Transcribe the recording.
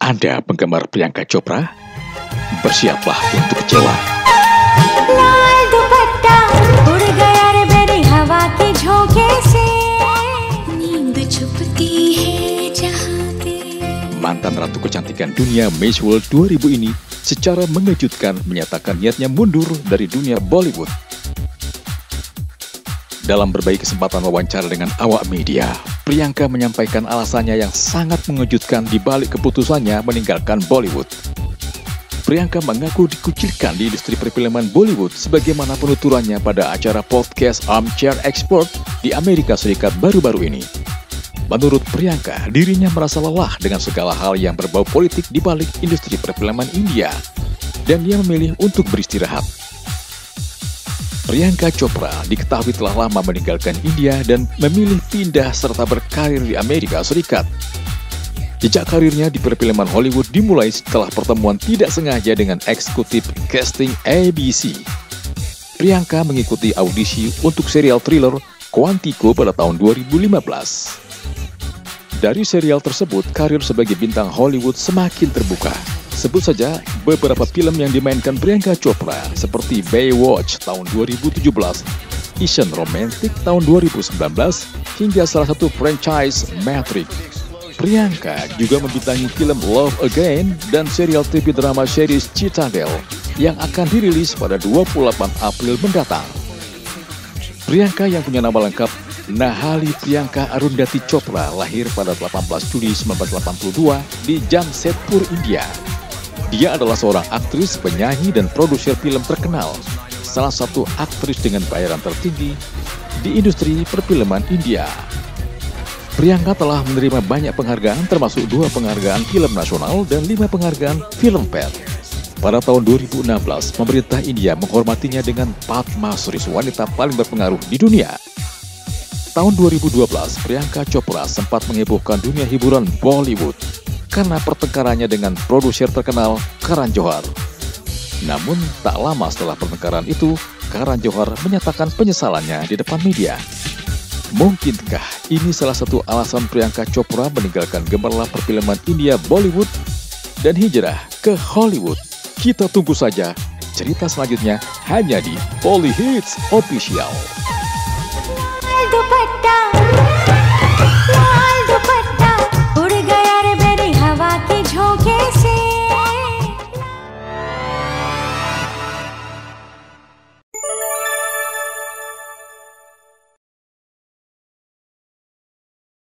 Anda penggemar Priyanka Chopra? Bersiaplah untuk kecewa. लाल दुपट्टा उड़ गया रे मेरी हवा के झोंके से नींद छुपती है जहां पे. Mantan ratu kecantikan dunia Miss World 2000 ini secara mengejutkan menyatakan niatnya mundur dari dunia Bollywood. Dalam berbagai kesempatan wawancara dengan awak media, Priyanka menyampaikan alasannya yang sangat mengejutkan di balik keputusannya meninggalkan Bollywood. Priyanka mengaku dikucilkan di industri perfilman Bollywood sebagaimana penuturannya pada acara podcast Armchair Expert di Amerika Serikat baru-baru ini. Menurut Priyanka, dirinya merasa lelah dengan segala hal yang berbau politik di balik industri perfilman India, dan dia memilih untuk beristirahat. Priyanka Chopra diketahui telah lama meninggalkan India dan memilih pindah serta berkarir di Amerika Serikat. Jejak karirnya di perfilman Hollywood dimulai setelah pertemuan tidak sengaja dengan eksekutif casting ABC. Priyanka mengikuti audisi untuk serial thriller Quantico pada tahun 2015. Dari serial tersebut, karir sebagai bintang Hollywood semakin terbuka. Sebut saja beberapa film yang dimainkan Priyanka Chopra seperti Baywatch tahun 2017, Asian Romantic tahun 2019, hingga salah satu franchise Matrix. Priyanka juga membintangi film Love Again dan serial TV drama series Citadel yang akan dirilis pada 28 April mendatang. Priyanka yang punya nama lengkap Nahali Priyanka Arundhati Chopra lahir pada 18 Juli 1982 di Jamshedpur, India. Dia adalah seorang aktris, penyanyi, dan produser film terkenal, salah satu aktris dengan bayaran tertinggi di industri perfilman India. Priyanka telah menerima banyak penghargaan termasuk 2 penghargaan film nasional dan 5 penghargaan Filmfare. Pada tahun 2016, pemerintah India menghormatinya dengan Padma Shri, wanita paling berpengaruh di dunia. Tahun 2012, Priyanka Chopra sempat menghebohkan dunia hiburan Bollywood karena pertengkarannya dengan produser terkenal Karan Johar. Namun, tak lama setelah pertengkaran itu, Karan Johar menyatakan penyesalannya di depan media. Mungkinkah ini salah satu alasan Priyanka Chopra meninggalkan gemerlap perfilman India Bollywood dan hijrah ke Hollywood? Kita tunggu saja cerita selanjutnya hanya di Polyhits Official. लाल दुपट्टा